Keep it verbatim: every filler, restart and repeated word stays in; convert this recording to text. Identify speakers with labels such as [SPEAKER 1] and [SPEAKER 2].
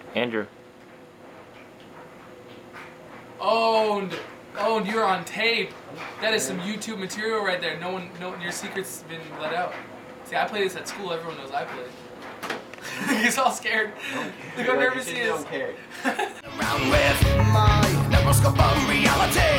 [SPEAKER 1] Andrew.
[SPEAKER 2] Owned. Owned, you're on tape. That is some YouTube material right there. No one, no, your secret's been let out. See, I play this at school. Everyone knows I play. He's all scared. Look how nervous he is.
[SPEAKER 3] Around with my neuroscope of reality.